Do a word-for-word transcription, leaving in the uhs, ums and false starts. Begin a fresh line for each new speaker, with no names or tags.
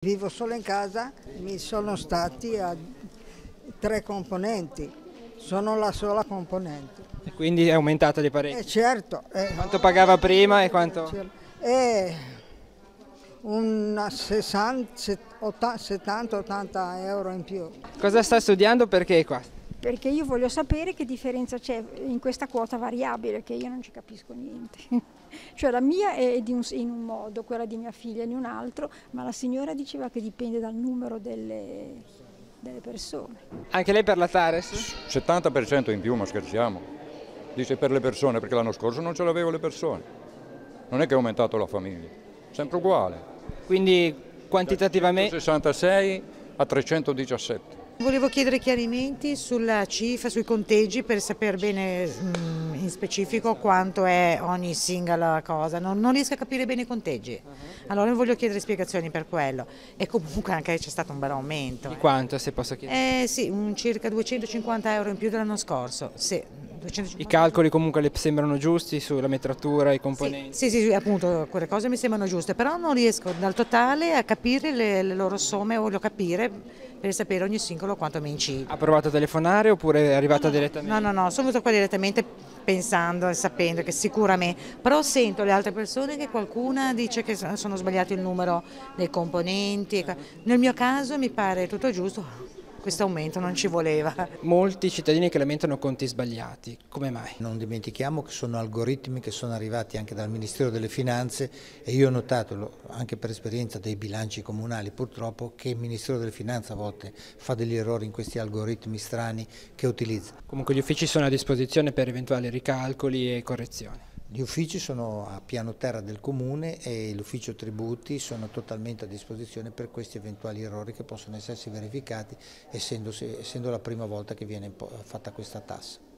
Vivo solo in casa, mi sono stati a tre componenti, sono la sola componente.
E quindi è aumentata di parecchio.
E certo, eh,
Quanto pagava prima e quanto?
è una sessanta, settanta ottanta euro in più.
Cosa sta studiando? Perché è qua?
Perché io voglio sapere che differenza c'è in questa quota variabile, che io non ci capisco niente. Cioè la mia è di un, in un modo, quella di mia figlia in un altro, ma la signora diceva che dipende dal numero delle, delle persone.
Anche lei per la Tares?
settanta per cento in più, ma scherziamo. Dice per le persone, perché l'anno scorso non ce l'avevo le persone. Non è che è aumentato la famiglia, sempre uguale.
Quindi quantitativamente?
Da sessantasei a trecentodiciassette.
Volevo chiedere chiarimenti sulla cifra, sui conteggi, per sapere bene mh, in specifico quanto è ogni singola cosa. Non, non riesco a capire bene i conteggi, allora voglio chiedere spiegazioni per quello. E comunque anche c'è stato un bel aumento.
Di quanto, se posso chiedere?
Eh sì, un circa duecentocinquanta euro in più dell'anno scorso. Sì, duecentocinquanta.
I calcoli comunque le sembrano giusti sulla metratura, i componenti?
Sì, sì, sì, appunto, quelle cose mi sembrano giuste, però non riesco dal totale a capire le, le loro somme, voglio capire per sapere ogni singolo quanto mi incide.
Ha provato a telefonare oppure è arrivata
no, no,
direttamente?
No, no, no, sono venuta qua direttamente pensando e sapendo che sicuramente, però sento le altre persone che qualcuna dice che sono sbagliato il numero dei componenti. Nel mio caso mi pare tutto giusto. Questo aumento non ci voleva.
Molti cittadini che lamentano conti sbagliati, come mai?
Non dimentichiamo che sono algoritmi che sono arrivati anche dal Ministero delle Finanze e io ho notato, anche per esperienza dei bilanci comunali purtroppo, che il Ministero delle Finanze a volte fa degli errori in questi algoritmi strani che utilizza.
Comunque gli uffici sono a disposizione per eventuali ricalcoli e correzioni.
Gli uffici sono a piano terra del Comune e l'ufficio tributi sono totalmente a disposizione per questi eventuali errori che possono essersi verificati essendo, essendo la prima volta che viene fatta questa tassa.